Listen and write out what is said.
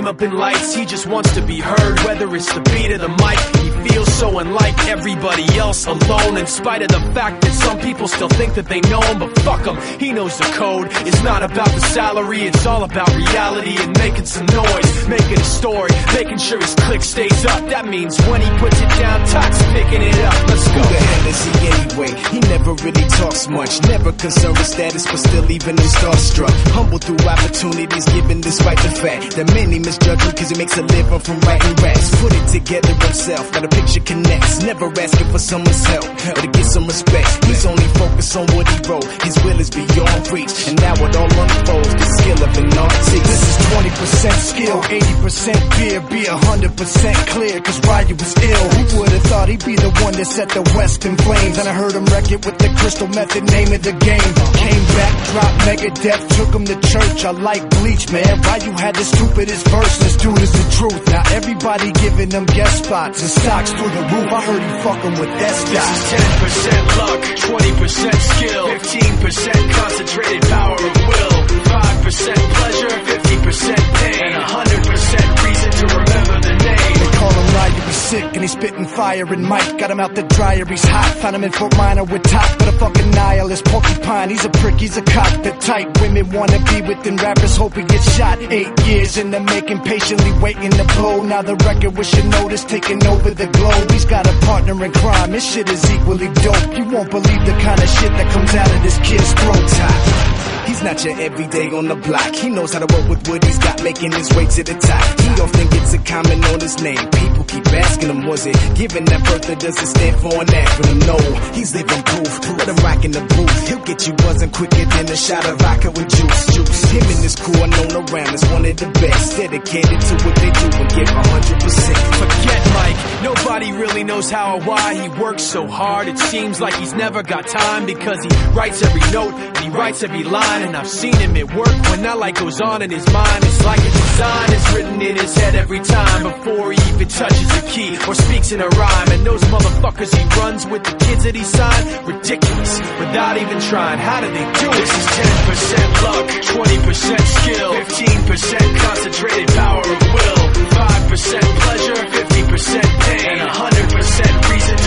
up in lights, he just wants to be heard. Whether it's the beat or the mic, he feels so unlike everybody else, alone. In spite of the fact that some people still think that they know him, but fuck him, he knows the code. It's not about the salary, it's all about reality and making some noise, making a story, making sure his click stays up. That means when he puts it down, Todd's picking it up. Let's go. Who the hell is he anyway? He never really talks much, never concerned with status, but still even him starstruck. Humble through opportunities, given despite the fact that many misjudge him cause he makes a living from writing raps. Put it together himself, got a picture connects, never asking for someone's help or to get some respect. He's only focused on what he wrote, his will is beyond reach, and now it all unfolds, the skill of an artist. This is 20% skill, 80% fear, be 100% clear, cause Ryu was ill. Who would've thought he'd be the one that set the West in flames? And I heard him wreck it with the Crystal Method, name of the game. Came back, dropped Megadeth, took him to church. I like Bleach, man. Ryu had the stupidest verse, this dude is the truth. Now everybody giving them guest spots and stocks through the roof. I heard he fucking with that stock. This is 10% luck, 20% skill, 15% concentrated power of will, 5% pleasure, 50% pain, and 100% reason to remember the name. They call him Ryu, he's sick and he's spitting fire. And Mike got him out the dryer, he's hot. Found him in Fort Minor with top, but a fucking nihilist porcupine. He's a prick, he's a cock. The type women wanna be within, rappers hope he gets shot. 8 years in the making, patiently waiting to blow. Now the record with your notice taking over the globe. He's got a partner in crime, his shit is equally dope. You won't believe the kind of shit that comes out of this kid's throat. He's not your everyday on the block. He knows how to work with what he's got, making his way to the top. He often gets a comment on his name. People keep asking him, was it given that birth or does it stand for an acronym? No, he's living proof. Let him rock in the booth. He'll get you buzzing quicker than a shot of vodka with juice. Him and his crew are known around as one of the best, dedicated to what they do and give 100%. Forget Mike, nobody really knows how or why he works so hard. It seems like he's never got time because he writes every note and he writes every line. And I've seen him at work when that light goes on in his mind. It's like a design is written in his head every time before he even touches a key or speaks in a rhyme. And those motherfuckers he runs with, the kids that he signed, ridiculous, without even trying. How do they do it? This is 10% luck, 20% skill, 15% concentrated power of will, 5% pleasure, 50% pain, and 100% reason